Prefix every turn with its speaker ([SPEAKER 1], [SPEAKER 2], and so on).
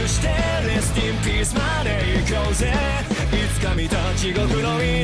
[SPEAKER 1] してレスティンピースまで行こうぜ。いつか見た地獄の